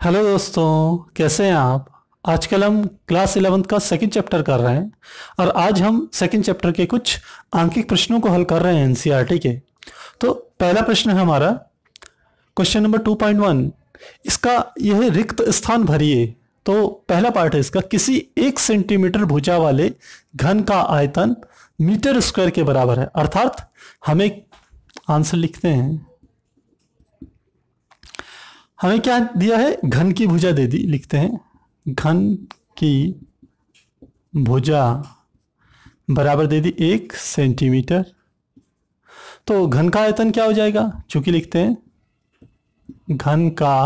Hello दोस्तों, कैसे हैं आप। आजकल हम क्लास 11th का सेकंड चैप्टर कर रहे हैं और आज हम सेकंड चैप्टर के कुछ आंकिक प्रश्नों को हल कर रहे हैं एनसीईआरटी के। तो पहला प्रश्न है हमारा क्वेश्चन नंबर 2.1। इसका यह रिक्त स्थान भरिए। तो पहला पार्ट है इसका, किसी 1 सेंटीमीटर भुजा वाले घन का आयतन मीटर स्क्वायर के बराबर है। अर्थात हमें आंसर लिखते हैं, हमें क्या दिया है, घन की भुजा दे दी। लिखते हैं घन की भुजा बराबर दे दी 1 सेंटीमीटर। तो घन का आयतन क्या हो जाएगा, चूंकि लिखते हैं घन का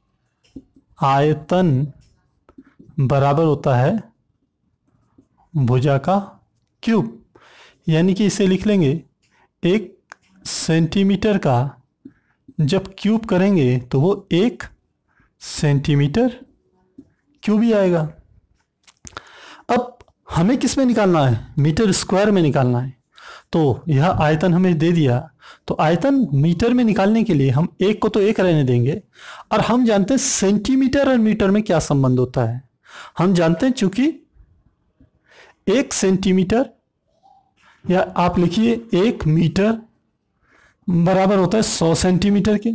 आयतन बराबर होता है भुजा का क्यूब। यानी कि इसे लिख लेंगे 1 सेंटीमीटर का जब क्यूब करेंगे तो वो 1 सेंटीमीटर क्यूब ही आएगा। अब हमें किस में निकालना है, मीटर स्क्वायर में निकालना है। तो यह आयतन हमें दे दिया, तो आयतन मीटर में निकालने के लिए हम 1 को तो 1 रहने देंगे। और हम जानते हैं सेंटीमीटर और मीटर में क्या संबंध होता है। हम जानते हैं चूंकि 1 सेंटीमीटर या आप लिखिए 1 मीटर बराबर होता है 100 सेंटीमीटर के।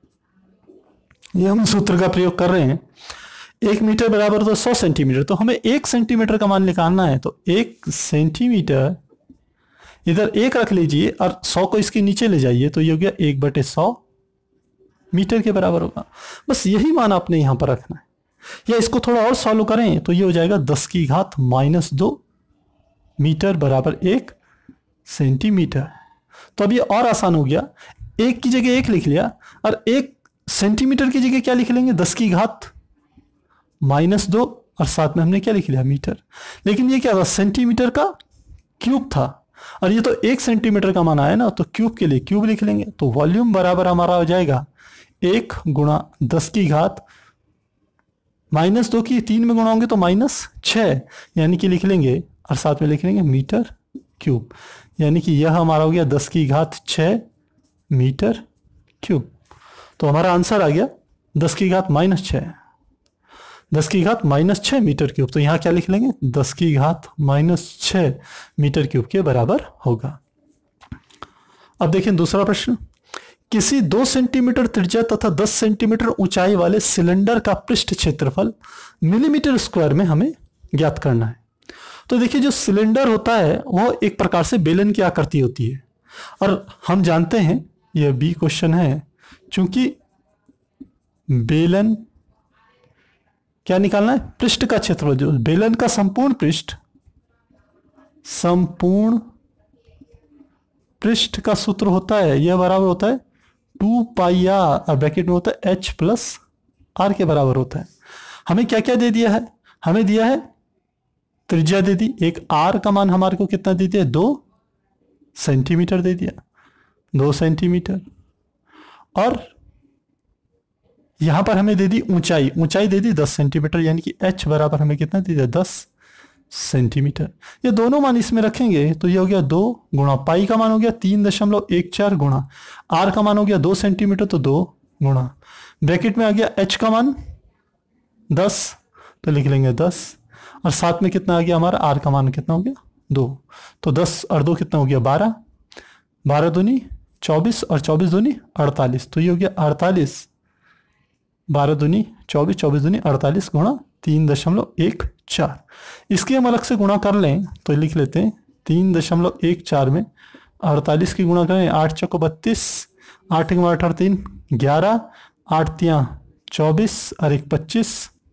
ये हम सूत्र का प्रयोग कर रहे हैं। 1 मीटर बराबर होता है 100 सेंटीमीटर। तो हमें 1 सेंटीमीटर का मान निकालना है। तो 1 सेंटीमीटर इधर 1 रख लीजिए और 100 को इसके नीचे ले जाइए, तो ये हो गया 1/100 मीटर के बराबर होगा। बस यही मान आपने यहां पर रखना है। या इसको थोड़ा और सॉल्व करें तो ये हो जाएगा 10⁻² मीटर बराबर 1 सेंटीमीटर। तो अब ये और आसान हो गया, 1 की जगह 1 लिख लिया और 1 सेंटीमीटर की जगह क्या लिख लेंगे, 10⁻² और साथ में हमने क्या लिख लिया, मीटर। लेकिन ये क्या था, सेंटीमीटर का क्यूब था और ये तो 1 सेंटीमीटर का मान आया ना, तो क्यूब के लिए क्यूब लिख लेंगे। तो वॉल्यूम बराबर हमारा हो जाएगा 1 × 10⁻² की 3 में गुणा होंगे तो -6, यानी कि लिख लेंगे और साथ में लिख लेंगे मीटर क्यूब। यानी कि यह हमारा हो गया 10⁻6 मीटर क्यूब। तो हमारा आंसर आ गया 10⁻6 10⁻6 मीटर क्यूब। तो यहाँ क्या लिख लेंगे, 10⁻6 मीटर क्यूब के बराबर होगा। अब देखें दूसरा प्रश्न, किसी 2 सेंटीमीटर त्रिज्या तथा 10 सेंटीमीटर ऊंचाई वाले सिलेंडर का पृष्ठ क्षेत्रफल मिलीमीटर स्क्वायर में हमें ज्ञात करना है। तो देखिए, जो सिलेंडर होता है वो एक प्रकार से बेलन की आकृति होती है और हम जानते हैं, यह बी क्वेश्चन है, चूंकि बेलन क्या निकालना है, पृष्ठ का क्षेत्रफल। जो बेलन का संपूर्ण पृष्ठ का सूत्र होता है, यह बराबर होता है 2πr और ब्रैकेट में होता है h+r के बराबर होता है। हमें क्या क्या दे दिया है, हमें दिया है त्रिज्या दे दी, एक r का मान हमारे को कितना दे दिया, 2 सेंटीमीटर दे दिया, 2 सेंटीमीटर। और यहां पर हमें दे दी ऊंचाई दे दी 10 सेंटीमीटर, यानी कि h बराबर हमें कितना दे दिया, 10 सेंटीमीटर। ये दोनों मान इसमें रखेंगे तो ये हो गया 2 गुणा पाई का मान हो गया 3.14 गुणा r का मान हो गया 2 सेंटीमीटर, तो 2 गुणा ब्रैकेट में आ गया h का मान 10, तो लिख लेंगे 10 और साथ में कितना आ गया हमारा, r का मान कितना हो गया 2। तो 10 और 2 कितना हो गया 12, 12 दूनी 24 और 24 दूनी 48, तो ये हो गया 48, 12 दूनी 24, 24 दूनी 48 गुणा 3.14। इसकी हम अलग से गुणा कर लें तो लिख लेते हैं 3.14 में 48 की गुणा करें, 8 चौको 32, 8 × 8 = 3 11, 8 तियाँ 24 और 1 25,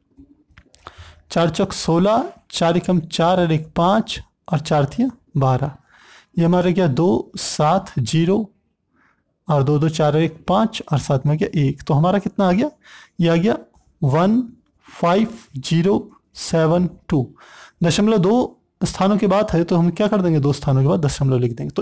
4 चौक 16, 4 एकम 4 और 1 5 और 4 तियाँ 12। ये हमारे क्या 2 7 0 और 2 2 4 और 1 5 और साथ में क्या 1। तो हमारा कितना आ गया, ये आ गया 15072। 0.2 स्थानों के बाद है तो हम क्या कर देंगे, 2 स्थानों के बाद दशमलव लिख देंगे। तो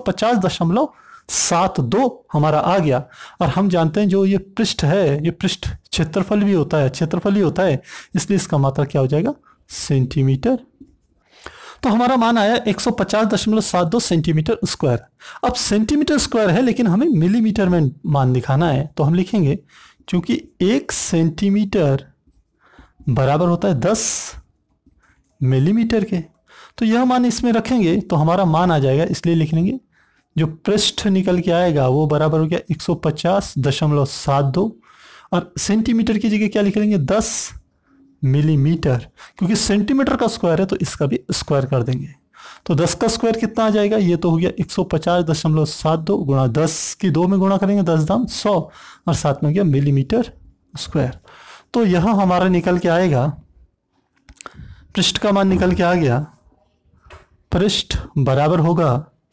150.72 हमारा आ गया। और हम जानते हैं जो ये पृष्ठ है, ये पृष्ठ क्षेत्रफल भी होता है, क्षेत्रफल ही होता है, इसलिए इसका मात्रा क्या हो जाएगा, सेंटीमीटर। तो हमारा मान आया 150.72 सेंटीमीटर स्क्वायर। अब सेंटीमीटर स्क्वायर है लेकिन हमें मिलीमीटर में मान दिखाना है, तो हम लिखेंगे क्योंकि 1 सेंटीमीटर बराबर होता है 10 मिलीमीटर के, तो यह मान इसमें रखेंगे तो हमारा मान आ जाएगा, इसलिए लिख लेंगे जो पृष्ठ निकल के आएगा वो बराबर हो गया 150.72 और सेंटीमीटर की जगह क्या लिख लेंगे 10 मिलीमीटर, क्योंकि सेंटीमीटर का स्क्वायर है तो इसका भी स्क्वायर कर देंगे। तो 10 का स्क्वायर कितना आ जाएगा, ये तो हो गया 150.72 गुणा 10 की 2 में गुणा करेंगे 10 दाम 100 और साथ में हो गया मिलीमीटर स्क्वायर। तो यह हमारा निकल के आएगा, पृष्ठ का मान निकल के आ गया, पृष्ठ बराबर होगा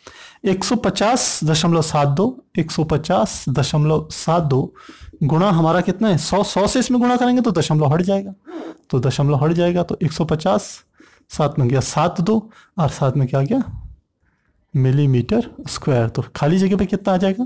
150.72 गुणा हमारा कितना है 100 से इसमें गुणा करेंगे तो दशमलव हट जाएगा, तो दशमलव हट जाएगा तो 150 साथ में गया 72 और साथ में क्या गया मिलीमीटर स्क्वायर, तो खाली जगह पे कितना आ जाएगा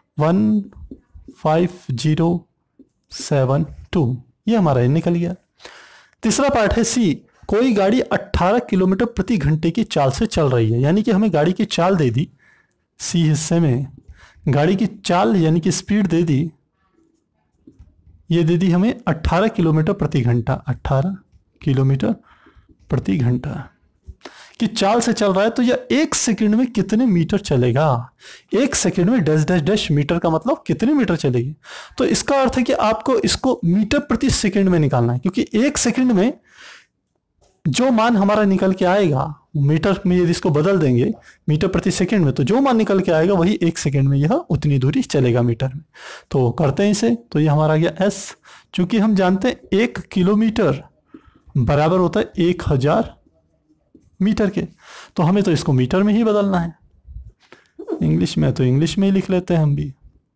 15072, ये हमारा निकल गया। तीसरा पार्ट है सी, कोई गाड़ी 18 किलोमीटर प्रति घंटे की चाल से चल रही है, यानी कि हमें गाड़ी की चाल दे दी, सी हिस्से में गाड़ी की चाल यानी कि स्पीड दे दी, ये दे दी हमें 18 किलोमीटर प्रति घंटा, 18 किलोमीटर प्रति घंटा की चाल से चल रहा है, तो यह 1 सेकंड में कितने मीटर चलेगा, 1 सेकंड में डैश डैश डैश मीटर का मतलब कितने मीटर चलेगी। तो इसका अर्थ है कि आपको इसको मीटर प्रति सेकंड में निकालना है, क्योंकि 1 सेकंड में जो मान हमारा निकल के आएगा मीटर में यदि इसको बदल देंगे मीटर प्रति सेकंड में, तो जो मान निकल के आएगा वही 1 सेकंड में यह उतनी दूरी चलेगा मीटर में। तो करते हैं इसे, तो यह हमारा आ गया एस, चूंकि हम जानते हैं 1 किलोमीटर बराबर होता है 1000 मीटर के, तो हमें तो इसको मीटर में ही बदलना है, इंग्लिश में तो इंग्लिश में ही लिख लेते हैं हम भी।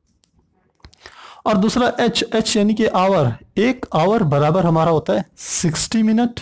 और दूसरा एच, एच यानी कि आवर, 1 आवर बराबर हमारा होता है 60 मिनट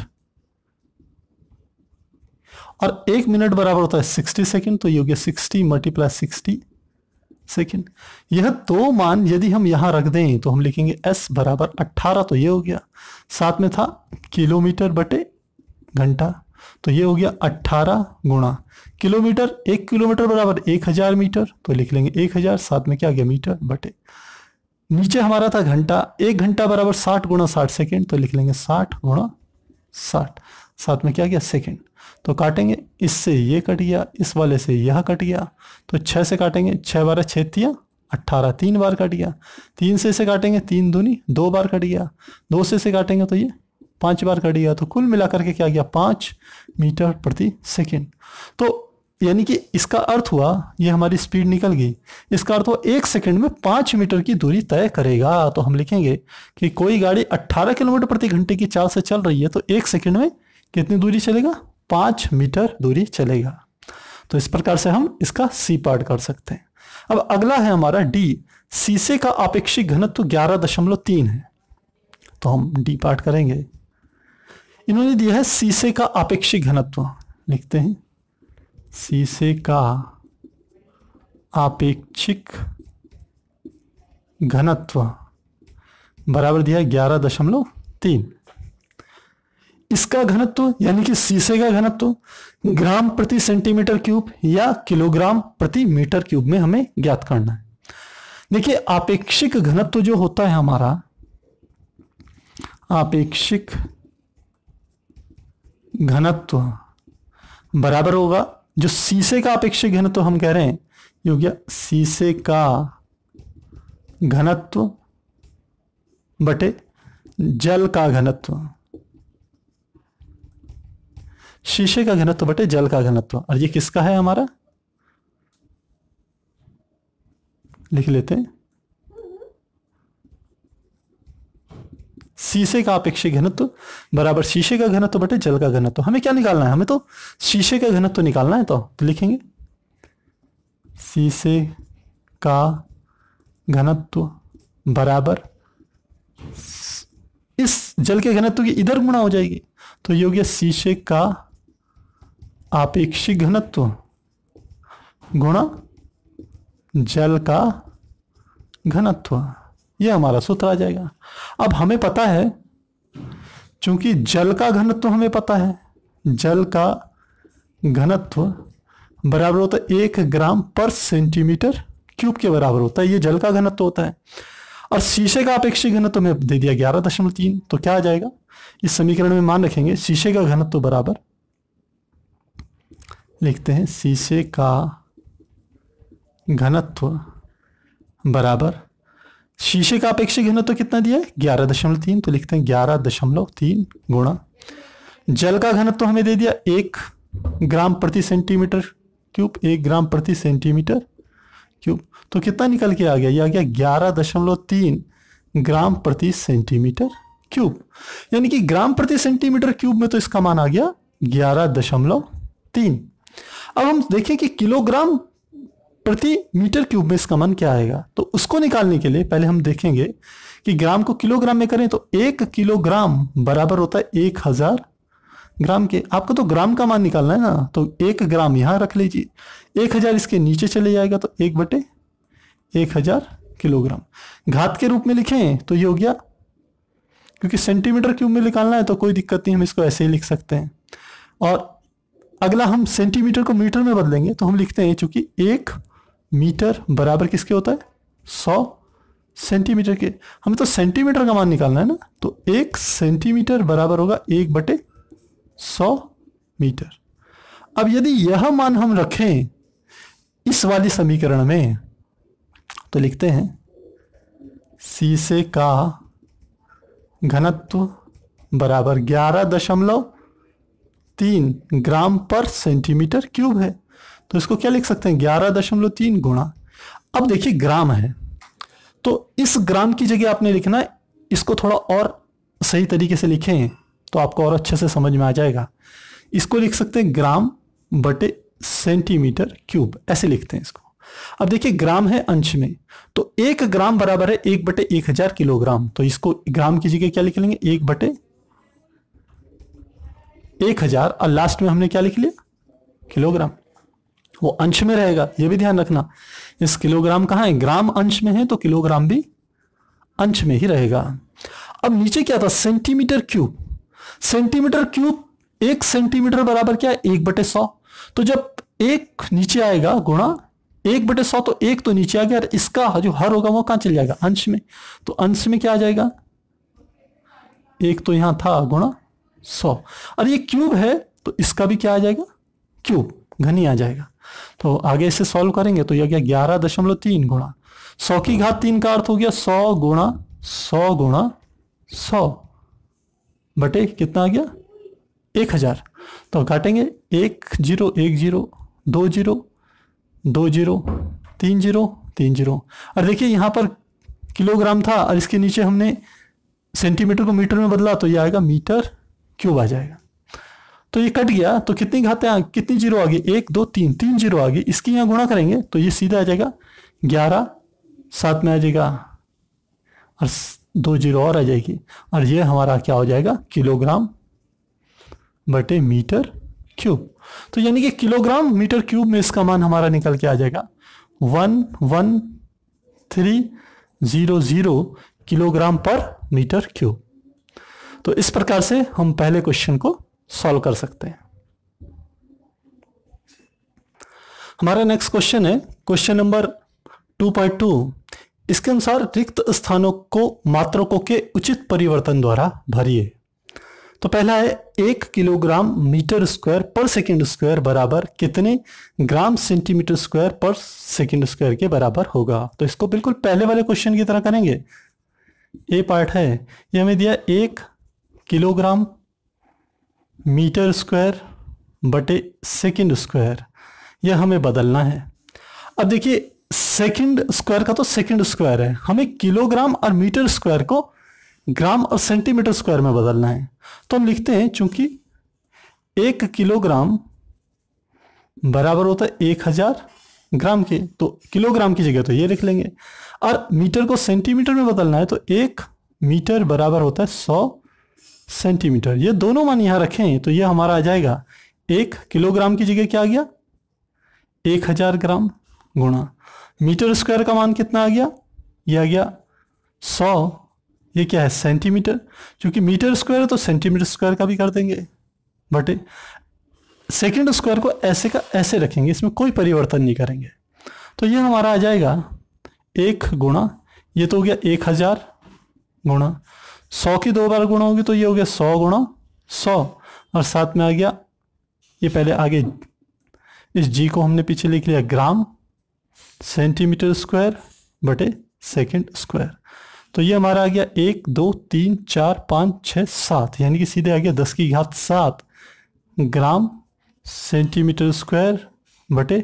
और 1 मिनट बराबर होता है 60 सेकंड, तो ये हो गया 60 मल्टीप्लाई 60 सेकंड। यह दो मान यदि हम यहां रख दें तो हम लिखेंगे एस बराबर 18, तो ये हो गया, साथ में था किलोमीटर बटे घंटा, तो ये हो गया 18 गुणा किलोमीटर, 1 किलोमीटर बराबर 1000 मीटर, तो लिख लेंगे 1000, साथ में क्या गया मीटर बटे, नीचे हमारा था घंटा, 1 घंटा बराबर 60 गुणा 60 सेकेंड, तो लिख लेंगे 60 गुणा 60, साथ में क्या गया सेकेंड। तो काटेंगे, इससे ये कट गया, इस वाले से यह कट गया, तो 6 से काटेंगे, 6 बारह 6 18, 3 बार कट गया, 3 से इसे काटेंगे 3 दूनी 2 बार कट गया, 2 से इसे काटेंगे तो ये 5 बार कट गया, तो कुल मिलाकर के क्या गया 5 मीटर प्रति सेकेंड। तो यानी कि इसका अर्थ हुआ, ये हमारी स्पीड निकल गई, इसका अर्थ हुआ 1 सेकंड में 5 मीटर की दूरी तय करेगा। तो हम लिखेंगे कि कोई गाड़ी 18 किलोमीटर प्रति घंटे की चाल से चल रही है, तो 1 सेकंड में कितनी दूरी चलेगा 5 मीटर दूरी चलेगा। तो इस प्रकार से हम इसका सी पार्ट कर सकते हैं। अब अगला है हमारा डी, शीशे का आपेक्षिक घनत्व 11.3 है, तो हम डी पार्ट करेंगे। इन्होंने दिया है शीशे का आपेक्षिक घनत्व, लिखते हैं शीशे का आपेक्षिक घनत्व बराबर दिया है 11.3। इसका घनत्व यानी कि शीशे का घनत्व ग्राम प्रति सेंटीमीटर क्यूब या किलोग्राम प्रति मीटर क्यूब में हमें ज्ञात करना है। देखिए आपेक्षिक घनत्व जो होता है हमारा, आपेक्षिक घनत्व बराबर होगा, जो शीशे का आपेक्षिक घनत्व हम कह रहे हैं ये हो गया शीशे का घनत्व बटे जल का घनत्व, शीशे का घनत्व बटे जल का घनत्व। और ये किसका है हमारा, लिख लेते हैं शीशे का आपेक्षिक घनत्व बराबर शीशे का घनत्व बटे जल का घनत्व। हमें क्या निकालना है, हमें तो शीशे का घनत्व निकालना है, तो लिखेंगे शीशे का घनत्व बराबर इस जल के घनत्व की इधर गुणा हो जाएगी, तो ये हो गया शीशे का आपेक्षिक घनत्व गुणा जल का घनत्व, ये हमारा सूत्र आ जाएगा। अब हमें पता है, चूंकि जल का घनत्व हमें पता है, जल का घनत्व बराबर होता है 1 ग्राम पर सेंटीमीटर क्यूब के बराबर होता है, ये जल का घनत्व होता है। और शीशे का अपेक्षित घनत्व हमें दे दिया 11.3, तो क्या आ जाएगा इस समीकरण में मान रखेंगे शीशे का घनत्व बराबर, लिखते हैं शीशे का घनत्व बराबर, शीशे का अपेक्षित घनत्व कितना दिया है 11.3, तो लिखते हैं 11.3 गुणा जल का घनत्व हमें दे दिया 1 ग्राम प्रति सेंटीमीटर क्यूब, 1 ग्राम प्रति सेंटीमीटर क्यूब, तो कितना निकल के आ गया, ये आ गया 11.3 ग्राम प्रति सेंटीमीटर क्यूब, यानी कि ग्राम प्रति सेंटीमीटर क्यूब में तो इसका मान आ गया 11.3। अब हम देखें कि किलोग्राम प्रति मीटर क्यूब में इसका मान क्या आएगा, तो उसको निकालने के लिए पहले हम देखेंगे कि ग्राम को किलोग्राम में करें तो 1 किलोग्राम बराबर होता है 1000 ग्राम के। आपको तो ग्राम का मान निकालना है ना, तो 1 ग्राम यहां रख लीजिए, 1000 इसके नीचे चले जाएगा तो 1/1000 किलोग्राम। घात के रूप में लिखें तो ये हो गया, क्योंकि सेंटीमीटर क्यूब में निकालना है तो कोई दिक्कत नहीं, हम इसको ऐसे ही लिख सकते हैं। और अगला हम सेंटीमीटर को मीटर में बदलेंगे तो हम लिखते हैं चूंकि 1 मीटर बराबर किसके होता है 100 सेंटीमीटर के, हमें तो सेंटीमीटर का मान निकालना है ना, तो 1 सेंटीमीटर बराबर होगा 1/100 मीटर। अब यदि यह मान हम रखें इस वाली समीकरण में तो लिखते हैं शीशे का घनत्व बराबर 11.3 ग्राम पर सेंटीमीटर क्यूब है, तो इसको क्या लिख सकते हैं 11.3 गुणा, अब देखिए ग्राम है तो इस ग्राम की जगह आपने लिखना है, इसको थोड़ा और सही तरीके से लिखें तो आपको और अच्छे से समझ में आ जाएगा। इसको लिख सकते हैं ग्राम बटे सेंटीमीटर क्यूब, ऐसे लिखते हैं इसको। अब देखिए ग्राम है अंश में, तो 1 ग्राम बराबर है 1/1000 किलोग्राम, तो इसको ग्राम की जगह क्या लिख लेंगे 1/1000, और लास्ट में हमने क्या लिख लिया किलोग्राम, वो अंश में रहेगा, ये भी ध्यान रखना। इस किलोग्राम कहाँ है, ग्राम अंश में है तो किलोग्राम भी अंश में ही रहेगा। अब नीचे क्या था centimetre cube, centimetre cube 1 centimetre बराबर क्या है 1/100, तो जब 1 नीचे आएगा गुणा 1/100, तो 1 तो नीचे आ गया, इसका जो हर होगा वो कहां चल जाएगा अंश में, तो अंश में क्या आ जाएगा 1 तो यहां था गुणा 100, और ये क्यूब है तो इसका भी क्या आ जाएगा क्यूब घनी आ जाएगा। तो आगे इसे सॉल्व करेंगे तो यह गया 11.3 गुणा 100 की घात 3 का अर्थ हो गया 100 गुणा 100 गुणा 100 बटे कितना आ गया 1000, तो काटेंगे 1 0 1 0 2 0 2 0 3 0 3 0, और देखिए यहां पर किलोग्राम था और इसके नीचे हमने सेंटीमीटर को मीटर में बदला तो ये आएगा मीटर क्यूब आ जाएगा। तो ये कट गया तो कितनी घातें कितनी जीरो आ गई 1 2 3 3 जीरो आ गई, इसकी यहाँ गुणा करेंगे तो ये सीधा आ जाएगा 11, साथ में आ जाएगा और 2 जीरो और आ जाएगी, और ये हमारा क्या हो जाएगा किलोग्राम बटे मीटर क्यूब। तो यानी कि किलोग्राम मीटर क्यूब में इसका मान हमारा निकल के आ जाएगा 11300 किलोग्राम पर मीटर क्यूब। तो इस प्रकार से हम पहले क्वेश्चन को सॉल्व कर सकते हैं। हमारा नेक्स्ट क्वेश्चन है क्वेश्चन नंबर 2.2। इसके अनुसार रिक्त स्थानों को मात्रकों के उचित परिवर्तन द्वारा भरिए। तो पहला है 1 किलोग्राम मीटर स्क्वायर पर सेकंड स्क्वायर बराबर कितने ग्राम सेंटीमीटर स्क्वायर पर सेकंड स्क्वायर के बराबर होगा। तो इसको बिल्कुल पहले वाले क्वेश्चन की तरह करेंगे। ए पार्ट है ये हमें दिया 1 किलोग्राम मीटर स्क्वायर बटे सेकंड स्क्वायर, यह हमें बदलना है। अब देखिए सेकंड स्क्वायर का तो सेकंड स्क्वायर है, हमें किलोग्राम और मीटर स्क्वायर को ग्राम और सेंटीमीटर स्क्वायर में बदलना है। तो हम लिखते हैं चूंकि 1 किलोग्राम बराबर होता है 1000 ग्राम के, तो किलोग्राम की जगह तो ये लिख लेंगे, और मीटर को सेंटीमीटर में बदलना है तो 1 मीटर बराबर होता है 100 सेंटीमीटर। ये दोनों मान यहां रखें तो ये हमारा आ जाएगा 1 किलोग्राम की जगह क्या आ गया 1000 ग्राम गुणा मीटर स्क्वायर का मान कितना आ गया, ये आ गया 100, ये क्या है सेंटीमीटर, क्योंकि मीटर स्क्वायर है तो सेंटीमीटर स्क्वायर का भी कर देंगे बटे सेकंड स्क्वायर को ऐसे का ऐसे रखेंगे, इसमें कोई परिवर्तन नहीं करेंगे। तो ये हमारा आ जाएगा 1 गुणा ये तो हो गया 1000 गुणा 100 की 2 बार गुणा होगी तो ये हो गया 100 गुणा 100 और साथ में आ गया ये पहले आगे इस जी को हमने पीछे लिख लिया ग्राम सेंटीमीटर स्क्वायर बटे सेकंड स्क्वायर। तो ये हमारा आ गया 1 2 3 4 5 6 7 यानी कि सीधे आ गया 10 की घात 7 ग्राम सेंटीमीटर स्क्वायर बटे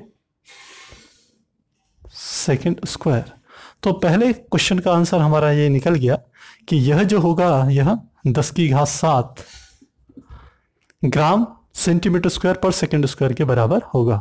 सेकंड स्क्वायर। तो पहले क्वेश्चन का आंसर हमारा ये निकल गया कि यह जो होगा यह 10 की घात 7 ग्राम सेंटीमीटर स्क्वायर पर सेकंड स्क्वायर के बराबर होगा।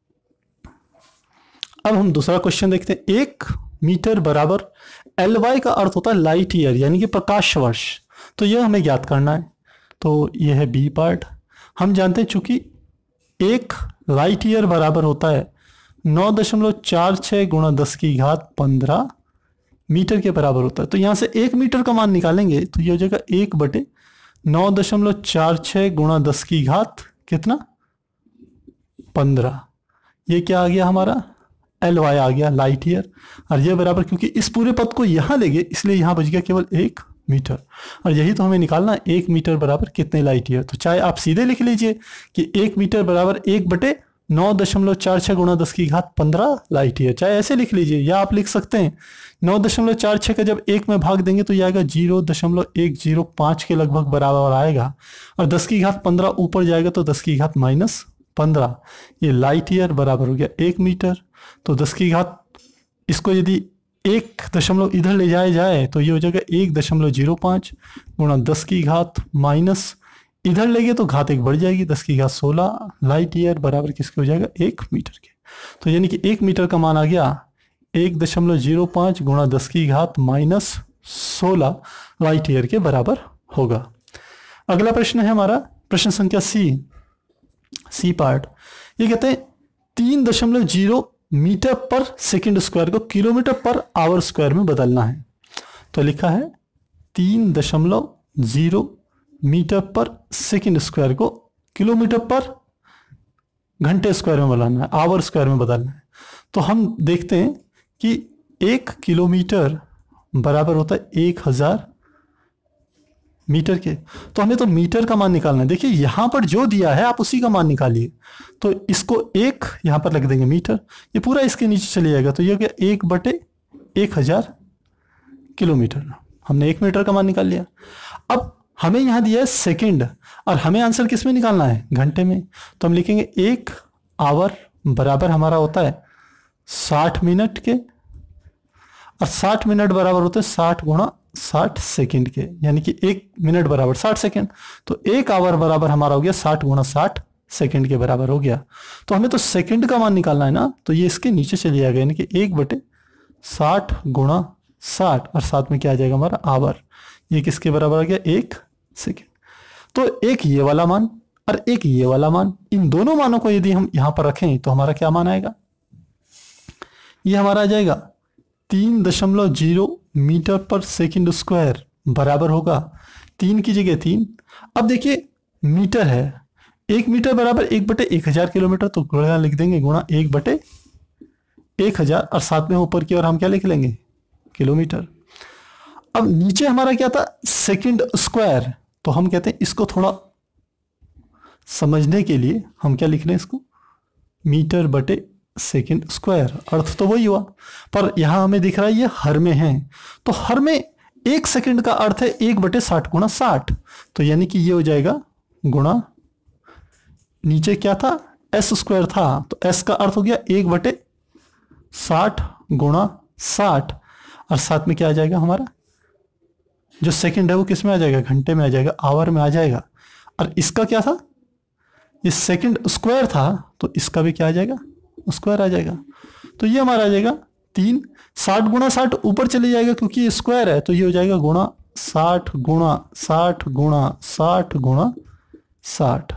अब हम दूसरा क्वेश्चन देखते हैं। 1 मीटर बराबर LY का अर्थ होता है लाइट ईयर यानी कि प्रकाश वर्ष। तो यह हमें ज्ञात करना है। तो यह है बी पार्ट। हम जानते हैं चूंकि 1 लाइट ईयर बराबर होता है 9.46 गुणा 10 की घात 15 मीटर के बराबर होता है। तो यहाँ से 1 मीटर का मान निकालेंगे तो ये हो जाएगा 1 बटे 9.46 गुणा 10 की घात कितना 15। ये क्या आ गया हमारा LY आ गया लाइट ईयर। और ये बराबर क्योंकि इस पूरे पद को यहाँ लेंगे इसलिए यहाँ बच गया केवल 1 मीटर। और यही तो हमें निकालना है 1 मीटर बराबर कितने लाइट ईयर। तो चाहे आप सीधे लिख लीजिए कि 1 मीटर बराबर 1 बटे 9.46 गुणा 10 की घात 15 लाइट ईयर, चाहे ऐसे लिख लीजिए या आप लिख सकते हैं 9.46 का जब 1 में भाग देंगे तो ये आएगा 0.105 के लगभग बराबर आएगा और 10 की घात 15 ऊपर जाएगा तो 10 की घात -15 ये लाइट ईयर बराबर हो गया 1 मीटर। तो 10 की घात इसको यदि 1 दशमलव इधर ले जाया जाए तो ये हो जाएगा 1.05 गुणा 10 की घात माइनस इधर लेंगे तो घात 1 बढ़ जाएगी 10 की घात 16 लाइट ईयर बराबर किसके हो जाएगा 1 मीटर के। तो यानी कि 1 मीटर का मान आ गया 1.05 गुणा 10 की घात -16 लाइट ईयर के बराबर होगा। अगला प्रश्न है हमारा प्रश्न संख्या सी पार्ट। ये कहते हैं 3.0 मीटर पर सेकंड स्क्वायर को किलोमीटर पर आवर स्क्वायर में बदलना है। तो लिखा है 3.0 मीटर पर सेकंड स्क्वायर को किलोमीटर पर घंटे स्क्वायर में बदलना है, आवर स्क्वायर में बदलना है। तो हम देखते हैं कि 1 किलोमीटर बराबर होता है 1000 मीटर के। तो हमें तो मीटर का मान निकालना है। देखिए यहां पर जो दिया है आप उसी का मान निकालिए। तो इसको 1 यहां पर लग देंगे मीटर, ये पूरा इसके नीचे चले जाएगा तो ये हो गया 1 बटे 1000 किलोमीटर। हमने 1 मीटर का मान निकाल लिया। अब हमें यहाँ दिया है सेकंड और हमें आंसर किस में निकालना है घंटे में। तो हम लिखेंगे 1 आवर बराबर हमारा होता है 60 मिनट के और 60 मिनट बराबर होते हैं 60 गुणा 60 सेकंड के यानी कि 1 मिनट बराबर 60 सेकंड। तो 1 आवर बराबर हमारा हो गया 60 गुणा 60 सेकंड के बराबर हो गया। तो हमें तो सेकंड का मान निकालना है ना, तो ये इसके नीचे चले जाएगा यानी कि 1 बटे 60 गुणा 60 और साथ में क्या आ जाएगा हमारा आवर। ये किसके बराबर आ गया 1 सेकंड। तो एक ये वाला मान और एक ये वाला मान, इन दोनों मानों को यदि हम यहां पर रखें तो हमारा क्या मान आएगा, ये हमारा आ जाएगा 3.0 मीटर पर सेकंड स्क्वायर बराबर होगा 3 की जगह 3। अब देखिए मीटर है, 1 मीटर बराबर 1 बटे 1000 किलोमीटर, तो गुणा लिख देंगे गुणा 1 बटे 1000 और साथ में ऊपर की ओर हम क्या लिख लेंगे किलोमीटर। अब नीचे हमारा क्या था सेकंड स्क्वायर, तो हम कहते हैं इसको थोड़ा समझने के लिए हम क्या लिख रहे हैं इसको मीटर बटे सेकंड स्क्वायर। अर्थ तो वही हुआ पर यहां हमें दिख रहा है ये हर में है, तो हर में 1 सेकंड का अर्थ है 1 बटे 60 गुणा 60। तो यानी कि ये हो जाएगा गुणा नीचे क्या था एस स्क्वायर था, तो एस का अर्थ हो गया 1 बटे 60 गुणा 60 और साथ में क्या आ जाएगा हमारा जो सेकंड है वो किस में आ जाएगा घंटे में आ जाएगा, आवर में आ जाएगा। और इसका क्या था ये सेकंड स्क्वायर था तो इसका भी क्या आ जाएगा स्क्वायर आ जाएगा। तो ये हमारा आ जाएगा 3 60 गुणा 60 ऊपर चले जाएगा क्योंकि ये स्क्वायर है, तो ये हो जाएगा गुणा 60 गुणा 60 गुणा 60 गुणा 60।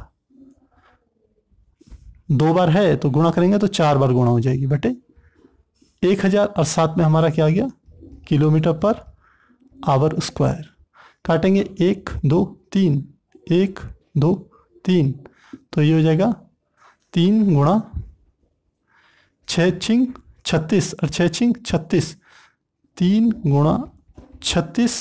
2 बार है तो गुणा करेंगे तो 4 बार गुणा हो जाएगी बटे 1000 और साथ में हमारा क्या आ गया किलोमीटर पर आवर स्क्वायर। काटेंगे 1 2 3 1 2 3, तो ये हो जाएगा 3 गुणा 6 छिंग 36 और 6 छिंग 36, 3 गुणा 36,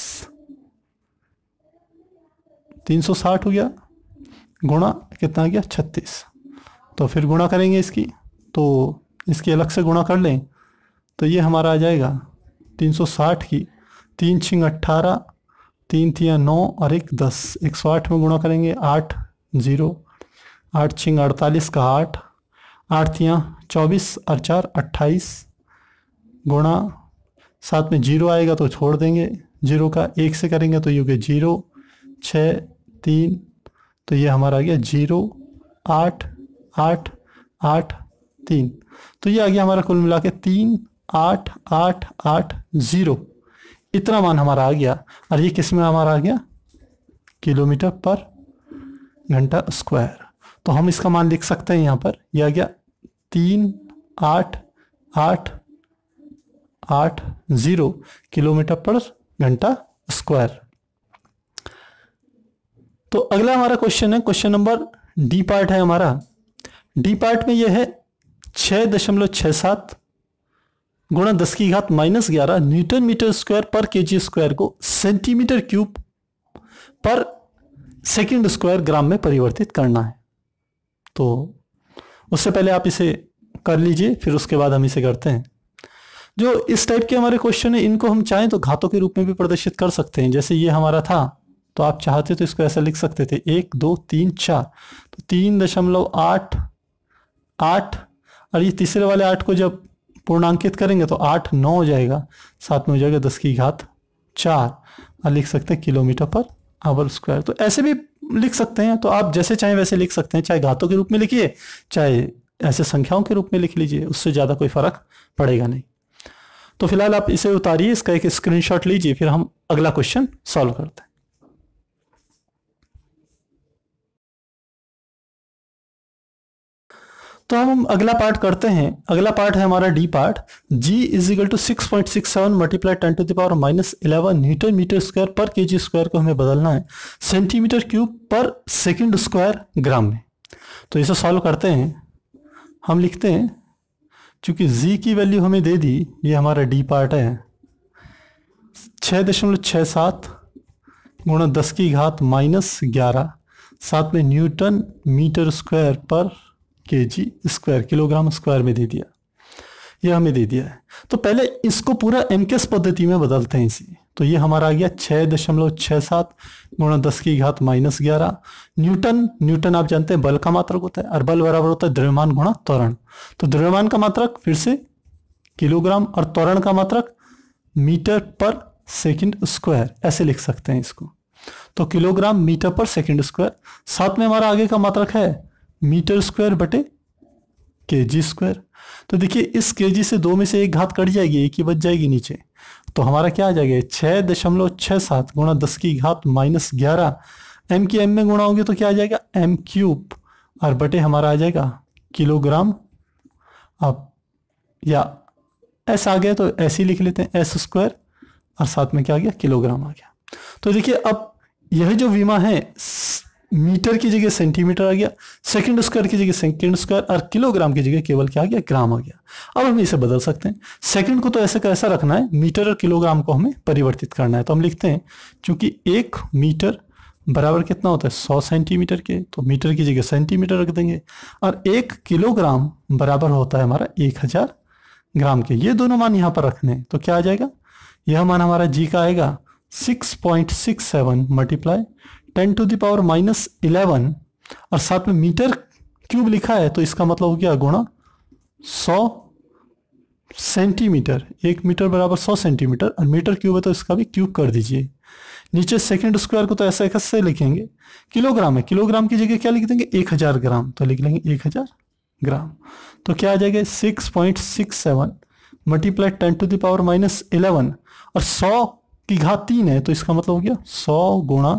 360 हो गया, गुणा कितना आ गया 36। तो फिर गुणा करेंगे इसकी, तो इसकी अलग से गुणा कर लें तो ये हमारा आ जाएगा 360 की 3 छिंग 18, 3 तिया 9 और 1 10, 108 में गुणा करेंगे 8 0, 8 छिंग 48 का 8, 8 तिया 24 और 4 28, गुणा साथ में 0 आएगा तो छोड़ देंगे, 0 का 1 से करेंगे तो ये हो गया 0 6 3, तो ये हमारा आ गया 0 8 8 8 3, तो ये आ गया हमारा कुल मिला के 3 8 8 8 0, इतना मान हमारा आ गया। और ये किस में हमारा आ गया, किलोमीटर पर घंटा स्क्वायर। तो हम इसका मान लिख सकते हैं यहाँ पर, यह आ गया 3 8 8 8 0 किलोमीटर पर घंटा स्क्वायर। तो अगला हमारा क्वेश्चन है, क्वेश्चन नंबर डी पार्ट है हमारा। डी पार्ट में यह है 6.67 गुणा 10 की घात -11 न्यूटन मीटर स्क्वायर पर केजी स्क्वायर को सेंटीमीटर क्यूब पर सेकंड स्क्वायर ग्राम में परिवर्तित करना है। तो उससे पहले आप इसे कर लीजिए, फिर उसके बाद हम इसे करते हैं। जो इस टाइप के हमारे क्वेश्चन है, इनको हम चाहें तो घातों के रूप में भी प्रदर्शित कर सकते हैं। जैसे ये हमारा था, तो आप चाहते तो इसको ऐसा लिख सकते थे 1 2 3 4, तो 3.8 8, और ये तीसरे वाले 8 को जब पूर्णांकित करेंगे तो 8 9 हो जाएगा, साथ में हो जाएगा 10 की घात 4, और लिख सकते हैं किलोमीटर पर आवर स्क्वायर। तो ऐसे भी लिख सकते हैं, तो आप जैसे चाहें वैसे लिख सकते हैं, चाहे घातों के रूप में लिखिए चाहे ऐसे संख्याओं के रूप में लिख लीजिए, उससे ज़्यादा कोई फर्क पड़ेगा नहीं। तो फिलहाल आप इसे उतारिए, इसका एक स्क्रीनशॉट लीजिए, फिर हम अगला क्वेश्चन सॉल्व करते हैं। तो हम अगला पार्ट करते हैं। अगला पार्ट है हमारा D part. G is equal to 6.67 multiply 10 to the power -11 newton metre square पर केजी स्क्वायर को हमें बदलना है सेंटीमीटर क्यूब पर सेकंड स्क्वायर ग्राम में। तो इसे सॉल्व करते हैं। हम लिखते हैं, चूंकि G की वैल्यू हमें दे दी, ये हमारा डी पार्ट है 6.67 गुणा 10 की घात -11, साथ में न्यूटन मीटर स्क्वायर पर केजी स्क्वायर किलोग्राम स्क्वायर में दे दिया, यह हमें दे दिया है। तो पहले इसको पूरा एमकेएस पद्धति में बदलते हैं इसे। तो ये हमारा आ गया 6.67 गुणा 10 की घात -11 न्यूटन। न्यूटन आप जानते हैं बल का मात्रक होता है, और बल बराबर होता है द्रव्यमान गुणा त्वरण। तो द्रव्यमान का मात्रक फिर से किलोग्राम और त्वरण का मात्रक मीटर पर सेकंड स्क्वायर, ऐसे लिख सकते हैं इसको। तो किलोग्राम मीटर पर सेकंड स्क्वायर, साथ में हमारा आगे का मात्रक है मीटर स्क्वायर बटे केजी स्क्वायर। तो देखिए इस केजी से 2 में से 1 घात कट जाएगी, 1 ही बच जाएगी नीचे। तो हमारा क्या आ जाएगा 6.67 गुणा 10 की घात -11, एम की एम में गुणा होगी तो क्या आ जाएगा एम क्यूब, और बटे हमारा आ जाएगा किलोग्राम। अब या एस आ गया तो ऐसे ही लिख लेते हैं एस स्क्वायर, और साथ में क्या आ गया किलोग्राम आ गया। तो देखिए अब यह जो विमा है मीटर की जगह सेंटीमीटर आ गया, सेकंड स्क्वायर की जगह सेकंड स्क्वायर, और किलोग्राम की जगह केवल क्या आ गया ग्राम आ गया। अब हम इसे बदल सकते हैं। सेकंड को तो ऐसे कैसा रखना है, मीटर और किलोग्राम को हमें परिवर्तित करना है। तो हम लिखते हैं, चूंकि 1 मीटर बराबर कितना होता है 100 सेंटीमीटर के, तो मीटर की जगह सेंटीमीटर रख देंगे, और 1 किलोग्राम बराबर होता है हमारा 1000 ग्राम के। ये दोनों मान यहाँ पर रखने हैं, तो क्या आ जाएगा, यह मान हमारा जी का आएगा 6.67 मल्टीप्लाई 10 टू द पावर -11, और साथ में मीटर क्यूब लिखा है, तो इसका मतलब हो गया गुणा 100 सेंटीमीटर। 1 मीटर बराबर 100 सेंटीमीटर, और मीटर क्यूब है तो इसका भी क्यूब कर दीजिए। नीचे सेकंड स्क्वायर को तो ऐसा कैसे लिखेंगे, किलोग्राम है, किलोग्राम की जगह क्या लिख देंगे 1000 ग्राम, तो लिख लेंगे 1000 ग्राम। तो क्या आ जाएगा 6.67 मल्टीप्लाई 10 टू द पावर -11, और 100 की घात 3 है, तो इसका मतलब हो गया 100 गुणा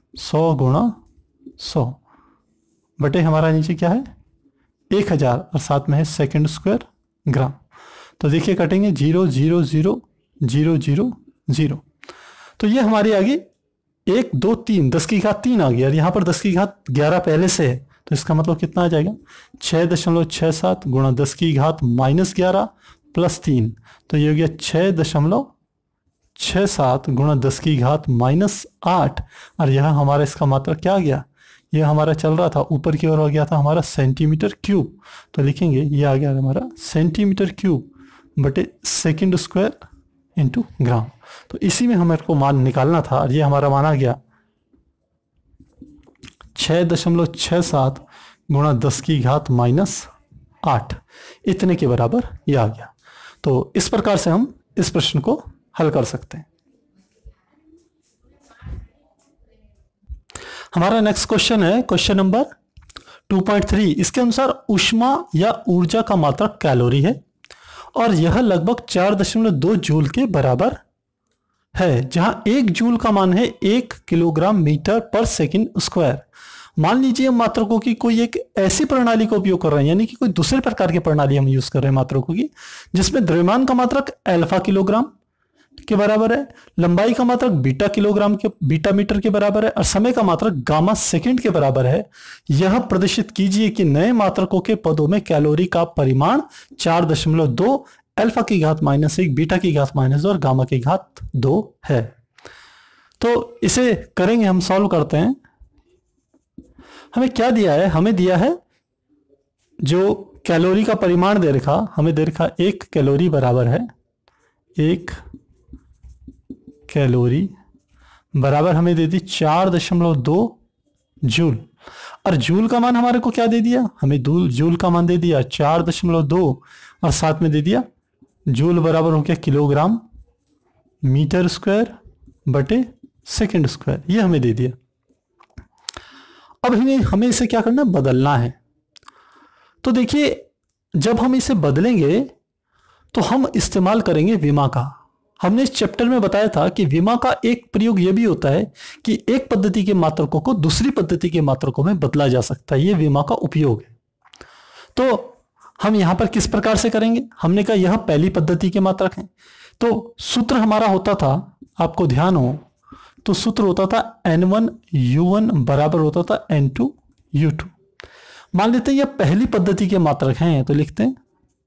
100 बटे हमारा नीचे क्या है 1000, और साथ में है सेकंड स्क्वायर ग्राम। तो देखिए कटेंगे 0 0 0 0 0 0। तो ये हमारी आ गई 1 2 3 10 की घात 3 आ गई, और यहाँ पर 10 की घात 11 पहले से है, तो इसका मतलब कितना आ जाएगा 6.67 गुणा 10 की घात -11 प्लस 3, तो ये हो गया 6.67 6-7 गुणा 10 की घात -8, और यह हमारा इसका मात्रक क्या आ गया, यह हमारा चल रहा था ऊपर की ओर हो गया था हमारा सेंटीमीटर क्यूब। तो लिखेंगे ये आ गया हमारा सेंटीमीटर क्यूब बटे सेकंड स्क्वायर इंटू ग्राम। तो इसी में हमारे को मान निकालना था, और ये हमारा मान आ गया 6.67 गुणा 10 की घात -8, इतने के बराबर ये आ गया। तो इस प्रकार से हम इस प्रश्न को हल कर सकते हैं। हमारा नेक्स्ट क्वेश्चन है क्वेश्चन नंबर 2.3। इसके अनुसार ऊष्मा या ऊर्जा का मात्रक कैलोरी है और यह लगभग 4.2 जूल के बराबर है, जहां 1 जूल का मान है 1 किलोग्राम मीटर पर सेकंड स्क्वायर। मान लीजिए हम मात्रकों की कोई एक ऐसी प्रणाली का उपयोग कर रहे हैं, यानी कि कोई दूसरे प्रकार की प्रणाली हम यूज कर रहे हैं मात्रकों की, जिसमें द्रव्यमान का मात्रक अल्फा किलोग्राम के बराबर है, लंबाई का मात्रक बीटा मीटर के बराबर है, और समय का मात्रक गामा सेकंड के बराबर है। यह प्रदर्शित कीजिए कि नए मात्रकों के पदों में कैलोरी का परिमाण 4.2, अल्फा की घात -1, बीटा की घात -2 और गामा की घात 2 है। तो इसे करेंगे, हम सॉल्व करते हैं। हमें क्या दिया है, हमें दिया है जो कैलोरी का परिमाण दे रखा, हमें दे रखा 1 कैलोरी बराबर है 1 कैलोरी बराबर हमें दे दी 4.2 जूल, और जूल का मान हमारे को क्या दे दिया, हमें जूल का मान दे दिया 4.2, और साथ में दे दिया जूल बराबर हो गया किलोग्राम मीटर स्क्वायर बटे सेकंड स्क्वायर, ये हमें दे दिया। अब हमें इसे क्या करना है, बदलना है। तो देखिए जब हम इसे बदलेंगे तो हम इस्तेमाल करेंगे विमा का। हमने इस चैप्टर में बताया था कि विमा का एक प्रयोग यह भी होता है कि एक पद्धति के मात्रकों को दूसरी पद्धति के मात्रकों में बदला जा सकता है, यह विमा का उपयोग है। तो हम यहां पर किस प्रकार से करेंगे, हमने कहा यह पहली पद्धति के मात्रक हैं, तो सूत्र हमारा होता था, आपको ध्यान हो तो सूत्र होता था N1U1 बराबर होता था N2U2। मान लेते हैं यह पहली पद्धति के मात्रक हैं, तो लिखते हैं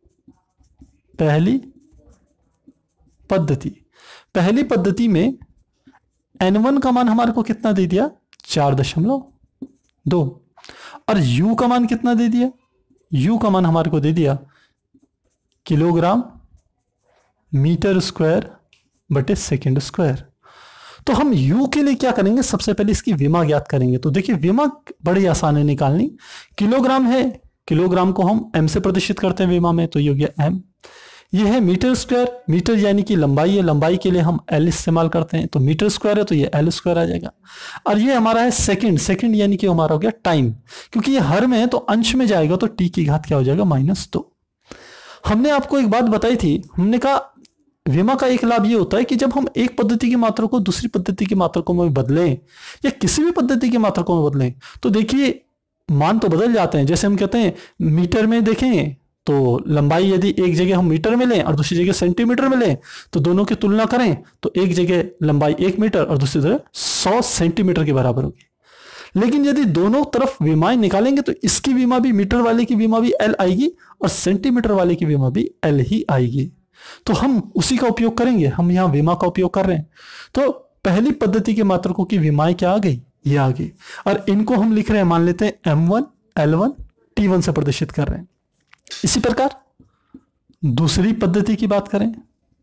पहली पद्धति में N1 का मान हमारे को कितना दे दिया 4.2, और U का मान कितना दे दिया, U का मान हमारे को दे दिया किलोग्राम मीटर स्क्वायर बटे सेकंड स्क्वायर। तो हम U के लिए क्या करेंगे, सबसे पहले इसकी विमा ज्ञात करेंगे। तो देखिए विमा बड़ी आसान है निकालनी, किलोग्राम है, किलोग्राम को हम M से प्रदर्शित करते हैं विमा में, तो ये हो गया M। ये है मीटर स्क्वायर, मीटर यानी कि लंबाई है, लंबाई के लिए हम L इस्तेमाल करते हैं, तो मीटर स्क्वायर है तो ये L स्क्वायर आ जाएगा। और ये हमारा है सेकंड, सेकंड यानी कि हमारा हो गया टाइम, क्योंकि ये हर में है तो अंश में जाएगा, तो t की घात क्या हो जाएगा -2। हमने आपको एक बात बताई थी, हमने कहा विमा का एक लाभ ये होता है कि जब हम एक पद्धति की मात्रा को दूसरी पद्धति की मात्रकों में बदलें या किसी भी पद्धति की मात्रकों में बदलें, तो देखिए मान तो बदल जाते हैं। जैसे हम कहते हैं मीटर में देखें तो लंबाई यदि एक जगह हम मीटर में लें और दूसरी जगह सेंटीमीटर में लें, तो दोनों की तुलना करें तो एक जगह लंबाई 1 मीटर और दूसरी जगह 100 सेंटीमीटर के बराबर होगी। लेकिन यदि दोनों तरफ विमाएं निकालेंगे तो इसकी विमा भी, मीटर वाले की विमा भी L आएगी और सेंटीमीटर वाले की विमा भी L ही आएगी। तो हम उसी का उपयोग करेंगे, हम यहाँ विमा का उपयोग कर रहे हैं। तो पहली पद्धति के मात्रकों की विमाएं क्या आ गई, ये आ गई, और इनको हम लिख रहे हैं, मान लेते हैं M1 L1 T1 से प्रदर्शित कर रहे हैं। इसी प्रकार दूसरी पद्धति की बात करें,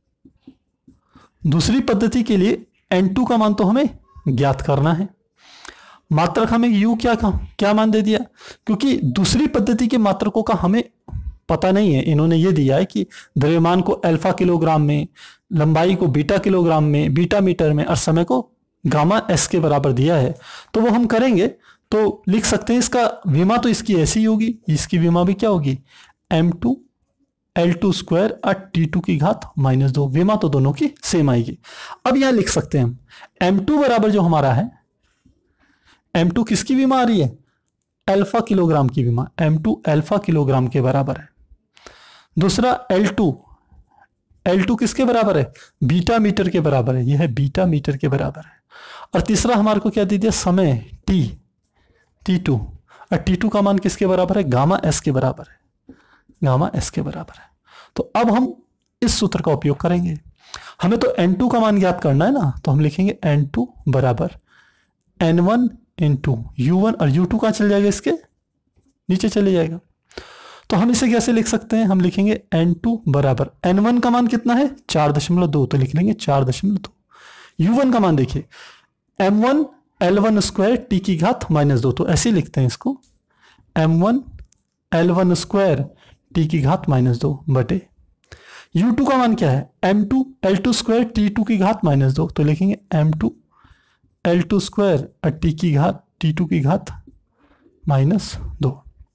दूसरी पद्धति के लिए N2 का मान तो हमें ज्ञात करना है। मात्रक हमें U क्या मान दे दिया, क्योंकि दूसरी पद्धति के मात्रकों का हमें पता नहीं है। इन्होंने ये दिया है कि द्रव्यमान को अल्फा किलोग्राम में, लंबाई को बीटा किलोग्राम में, बीटा मीटर में, और समय को गामा S के बराबर दिया है। तो वो हम करेंगे तो लिख सकते हैं, इसका विमा तो इसकी ऐसी होगी, इसकी विमा भी क्या होगी M2 L2 स्क्वायर और T2 की घात -2। विमा तो दोनों की सेम आएगी। अब यहां लिख सकते हैं हम M2 बराबर जो हमारा है, M2 किसकी विमा आ रही है, अल्फा किलोग्राम की विमा, M2 अल्फा किलोग्राम के बराबर है। दूसरा L2 किसके बराबर है, बीटा मीटर के बराबर है, यह है बीटा मीटर के बराबर है। और तीसरा हमारे को क्या दे दिया, समय T2, और T2 का मान किसके बराबर है, गामा S के बराबर है, गामा S के बराबर है। तो अब हम इस सूत्र का उपयोग करेंगे। हमें तो n2 का मान ज्ञात करना है ना, तो हम लिखेंगे n2 बराबर n1 इंटू u1, और u2 कहाँ चल जाएगा, इसके नीचे चले जाएगा। तो हम इसे कैसे लिख सकते हैं, हम लिखेंगे n2 बराबर n1 का मान कितना है 4.2, तो लिख लेंगे 4.2। u1 का मान देखिए m1 L1 स्क्वायर टी की घात -2, तो ऐसे ही लिखते हैं इसको m1 L1 स्क्वायर टी की घात -2 बटे u2 का मान क्या है m2 L2 स्क्वायर t2 की घात -2, तो लिखेंगे m2 L2 स्क्वायर टी की घात t2 की घात -2।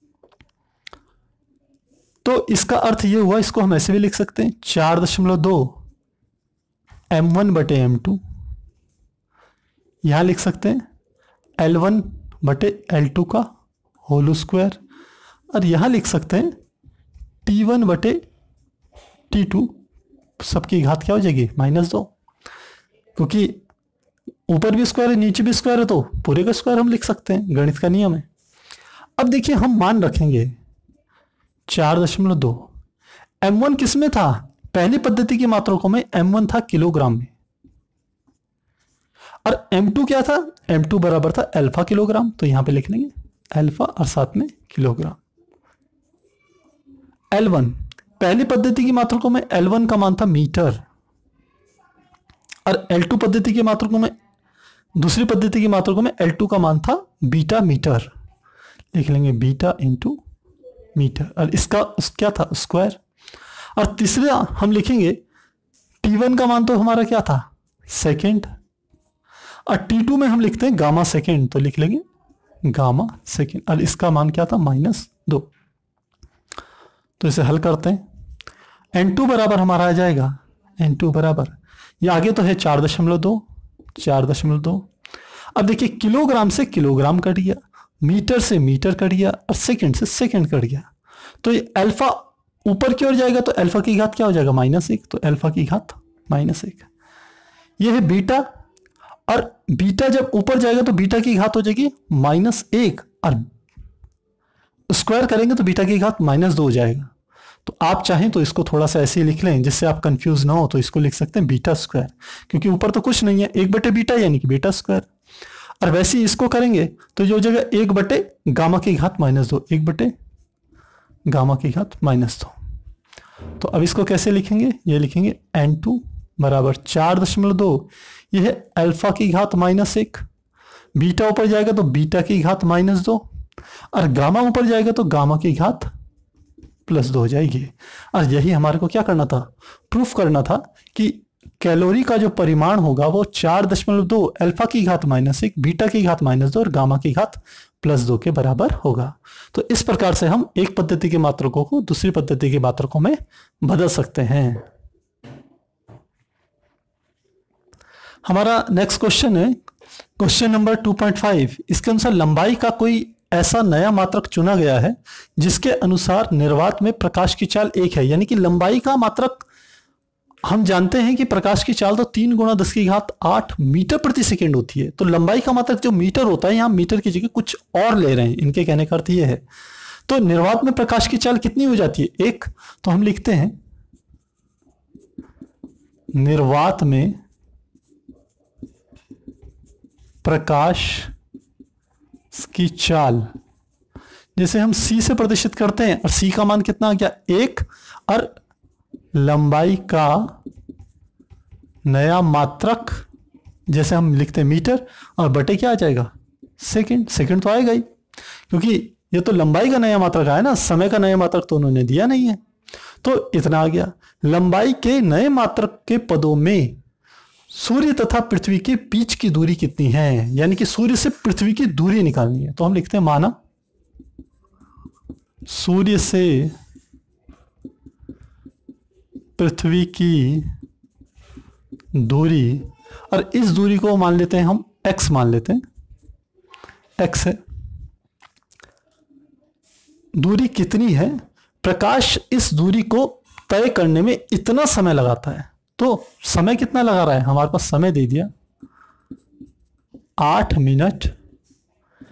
तो इसका अर्थ ये हुआ, इसको हम ऐसे भी लिख सकते हैं 4.2 m1 बटे m2, यहां लिख सकते हैं L1 बटे L2 का होल स्क्वायर, और यहां लिख सकते हैं T1 बटे T2 सबकी घात क्या हो जाएगी -2, क्योंकि ऊपर भी स्क्वायर है नीचे भी स्क्वायर है तो पूरे का स्क्वायर हम लिख सकते हैं, गणित का नियम है। अब देखिए हम मान रखेंगे 4.2, m1 किस में था, पहली पद्धति की मात्रकों में m1 था किलोग्राम में, और m2 क्या था, m2 बराबर था अल्फा किलोग्राम, तो यहां पे लिख लेंगे अल्फा और साथ में किलोग्राम। L1 पहली पद्धति की मात्रकों में L1 का मान था मीटर, और L2 पद्धति की मात्रकों में, दूसरी पद्धति की मात्रकों में L2 का मान था बीटा मीटर, लिख लेंगे बीटा इंटू मीटर, और इसका क्या था स्क्वायर। और तीसरा हम लिखेंगे T1 का मान तो हमारा क्या था सेकेंड, और T2 में हम लिखते हैं गामा सेकेंड, तो लिख लेंगे गामा सेकेंड, और इसका मान क्या था -2। तो इसे हल करते हैं, n2 बराबर हमारा आ जाएगा n2 बराबर, ये आगे तो है 4.2। अब देखिए किलोग्राम से किलोग्राम कट गया, मीटर से मीटर कट गया, और सेकंड से सेकंड कट गया, तो ये अल्फा ऊपर की ओर जाएगा तो अल्फा की घात क्या हो जाएगा -1, तो अल्फा की घात -1। ये है बीटा, और बीटा जब ऊपर जाएगा तो बीटा की घात हो जाएगी -1, और स्क्वायर करेंगे तो बीटा की घात -2 हो जाएगा। तो आप चाहें तो इसको थोड़ा सा ऐसे ही लिख लें जिससे आप कंफ्यूज ना हो, तो इसको लिख सकते हैं बीटा स्क्वायर, क्योंकि ऊपर तो कुछ नहीं है, 1 बटे बीटा यानी कि बीटा स्क्वायर। और वैसे ही इसको करेंगे तो जो जगह 1 बटे गामा की घात -2, 1 बटे गामा की घात -2। तो अब इसको कैसे लिखेंगे, ये लिखेंगे n2 बराबर 4.2, यह है अल्फा की घात -1, बीटा ऊपर जाएगा तो बीटा की घात -2, और गामा ऊपर जाएगा तो गामा की घात +2 हो जाएगी। और यही हमारे को क्या करना था, प्रूफ करना था कि कैलोरी का जो परिमाण होगा वो 4.2 अल्फा की घात -1, बीटा की घात -2 और गामा की घात +2 के बराबर होगा। तो इस प्रकार से हम एक पद्धति के मात्रकों को दूसरी पद्धति के मात्रकों में बदल सकते हैं। हमारा नेक्स्ट क्वेश्चन है क्वेश्चन नंबर 2.5। इसके अनुसार लंबाई का कोई ऐसा नया मात्रक चुना गया है जिसके अनुसार निर्वात में प्रकाश की चाल 1 है, यानी कि लंबाई का मात्रक हम जानते हैं कि प्रकाश की चाल तो 3 × 10⁸ मीटर प्रति सेकेंड होती है, तो लंबाई का मात्रक जो मीटर होता है, यहाँ मीटर की जगह कुछ और ले रहे हैं, इनके कहने का अर्थ ये है। तो निर्वात में प्रकाश की चाल कितनी हो जाती है 1, तो हम लिखते हैं निर्वात में प्रकाश की चाल, जैसे हम c से प्रदर्शित करते हैं, और c का मान कितना आ गया 1, और लंबाई का नया मात्रक जैसे हम लिखते हैं मीटर, और बटे क्या आ जाएगा सेकंड, सेकंड तो आएगा ही, क्योंकि ये तो लंबाई का नया मात्रक आया ना, समय का नया मात्रक तो उन्होंने दिया नहीं है। तो इतना आ गया। लंबाई के नए मात्रक के पदों में सूर्य तथा पृथ्वी के बीच की दूरी कितनी है, यानी कि सूर्य से पृथ्वी की दूरी निकालनी है, तो हम लिखते हैं माना सूर्य से पृथ्वी की दूरी, और इस दूरी को मान लेते हैं हम x मान लेते हैं, x है। दूरी कितनी है, प्रकाश इस दूरी को तय करने में इतना समय लगाता है, तो समय कितना लगा रहा है, हमारे पास समय दे दिया 8 मिनट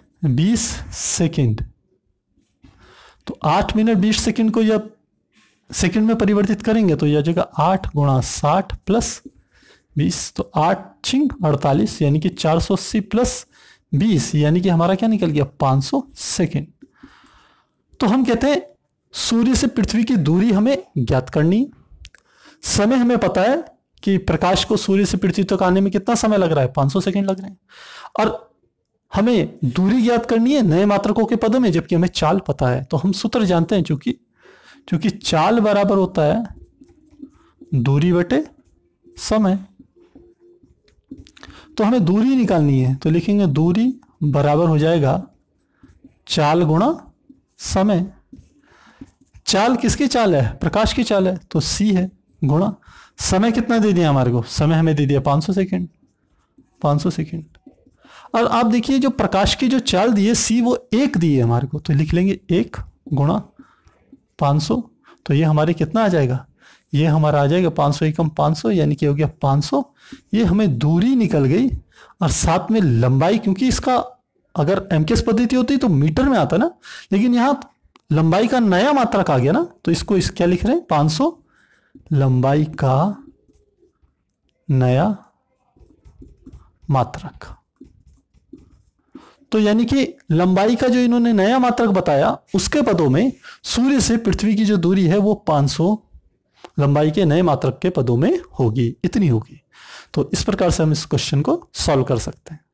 20 सेकंड। तो 8 मिनट 20 सेकंड को जब सेकंड में परिवर्तित करेंगे तो यह आ जाएगा 8 गुणा 60 प्लस 20, तो 8 छिंग 48 यानी कि 480 प्लस 20 यानी कि हमारा क्या निकल गया 500 सेकेंड। तो हम कहते हैं सूर्य से पृथ्वी की दूरी हमें ज्ञात करनी, समय हमें पता है कि प्रकाश को सूर्य से पृथ्वी तक आने में कितना समय लग रहा है 500 सेकेंड लग रहे हैं, और हमें दूरी ज्ञात करनी है नए मात्रकों के पदों में, जबकि हमें चाल पता है। तो हम सूत्र जानते हैं, चूंकि चाल बराबर होता है दूरी बटे समय, तो हमें दूरी निकालनी है। तो लिखेंगे दूरी बराबर हो जाएगा चाल गुणा समय। चाल किसकी चाल है, प्रकाश की चाल है, तो c है, गुणा समय कितना दे दिया हमारे को, समय हमें दे दिया 500 सेकेंड, 500 सेकेंड। और आप देखिए जो प्रकाश की जो चाल दी है c वो 1 दी है हमारे को, तो लिख लेंगे 1 गुणा 500, तो ये हमारे कितना आ जाएगा, ये हमारा आ जाएगा 500 एकम 500 यानी कि हो गया 500। ये हमें दूरी निकल गई और साथ में लंबाई, क्योंकि इसका अगर एमकेएस पद्धति होती तो मीटर में आता ना, लेकिन यहाँ लंबाई का नया मात्रक आ गया ना, तो इसको क्या लिख रहे हैं 500 लंबाई का नया मात्रक। तो यानी कि लंबाई का जो इन्होंने नया मात्रक बताया उसके पदों में सूर्य से पृथ्वी की जो दूरी है वो 500 लंबाई के नए मात्रक के पदों में होगी, इतनी होगी। तो इस प्रकार से हम इस क्वेश्चन को सॉल्व कर सकते हैं।